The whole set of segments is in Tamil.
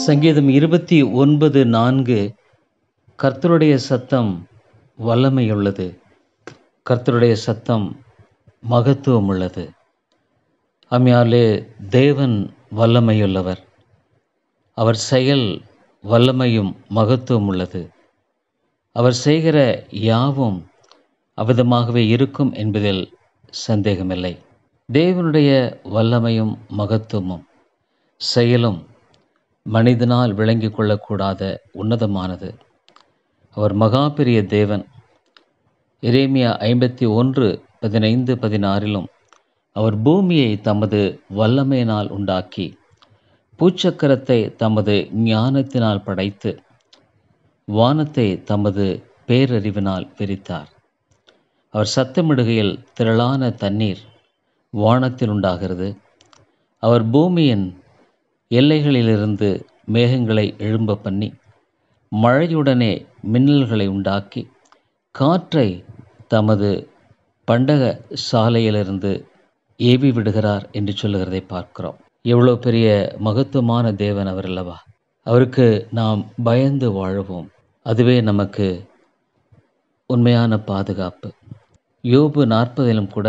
சங்கீதம் 29:4 கர்த்தருடைய சத்தம் வல்லமையுள்ளது, கர்த்தருடைய சத்தம் மகத்துவம் உள்ளது. ஆமையாலே தேவன் வல்லமையுள்ளவர், அவர் செயல் வல்லமையும் மகத்துவம் உள்ளது. அவர் செய்கிற யாவும் அவ்விதமாகவே இருக்கும் என்பதில் சந்தேகமில்லை. தேவனுடைய வல்லமையும் மகத்துவமும் செயலும் மனிதனால் விளங்கிக் கொள்ளக்கூடாத உன்னதமானது. அவர் மகா பெரிய தேவன். எரேமியா 51:15-16 அவர் பூமியை தமது வல்லமையினால் உண்டாக்கி, பூச்சக்கரத்தை தமது ஞானத்தினால் படைத்து, வானத்தை தமது பேரறிவினால் விரித்தார். அவர் சத்தமிடுகையில் திரளான தண்ணீர் வானத்தில் உண்டாகிறது. அவர் பூமியின் எல்லைகளிலிருந்து மேகங்களை எழும்ப பண்ணி, மழையுடனே மின்னல்களை உண்டாக்கி, காற்றை தமது பண்டக சாலையிலிருந்து ஏவி விடுகிறார் என்று சொல்லுகிறதை பார்க்கிறோம். எவ்வளோ பெரிய மகத்துவமான தேவன் அவர் அல்லவா! அவருக்கு நாம் பயந்து வாழுவோம். அதுவே நமக்கு உண்மையான பாதுகாப்பு. யோபு 40 கூட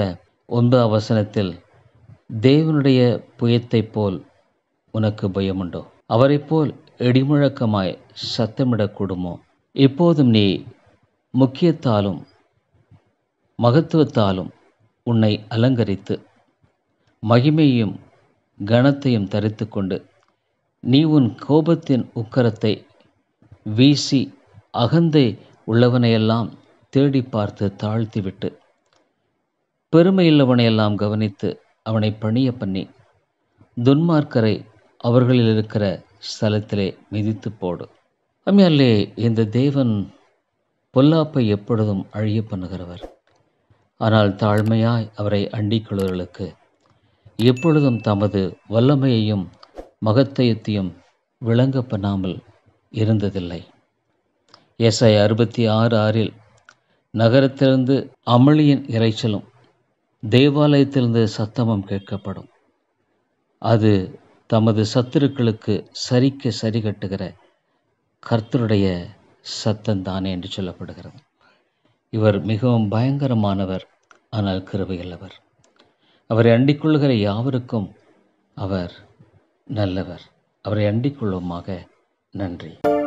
9 தேவனுடைய புயத்தைப் போல் உனக்கு பயமுண்டோ? அவரைப் போல் இடிமுழக்கமாய் சத்தமிடக்கூடுமோ? இப்போதும் நீ முக்கியத்தாலும் மகத்துவத்தாலும் உன்னை அலங்கரித்து, மகிமையும் கனத்தையும் தரித்து கொண்டு, நீ உன் கோபத்தின் உக்கரத்தை வீசி அகந்தை உள்ளவனையெல்லாம் தேடி பார்த்து தாழ்த்திவிட்டு, பெருமையுள்ளவனையெல்லாம் கவனித்து அவனை பணிய பண்ணி, துன்மார்க்கரை அவர்களில் இருக்கிற ஸ்தலத்திலே மிதித்து போடு. அம்மையாலே இந்த தேவன் பொல்லாப்பை எப்பொழுதும் அழிய பண்ணுகிறவர். ஆனால் தாழ்மையாய் அவரை அண்டிக் கொள்வர்களுக்கு எப்பொழுதும் தமது வல்லமையையும் மகத்தையத்தையும் விளங்க பண்ணாமல் இருந்ததில்லை. ஏசாயா 66:6 நகரத்திலிருந்து அமளியின் இரைச்சலும் தேவாலயத்திலிருந்து சத்தமும் கேட்கப்படும். அது தமது சத்துருக்களுக்கு சரிக்க சரி கட்டுகிற கர்த்தருடைய சத்தந்தானே என்று சொல்லப்படுகிறது. இவர் மிகவும் பயங்கரமானவர், ஆனால் கிருபையுள்ளவர். அவரை அண்டிக் கொள்ளுகிற யாவருக்கும் அவர் நல்லவர். அவரை அண்டிக் கொள்வோமாக. நன்றி.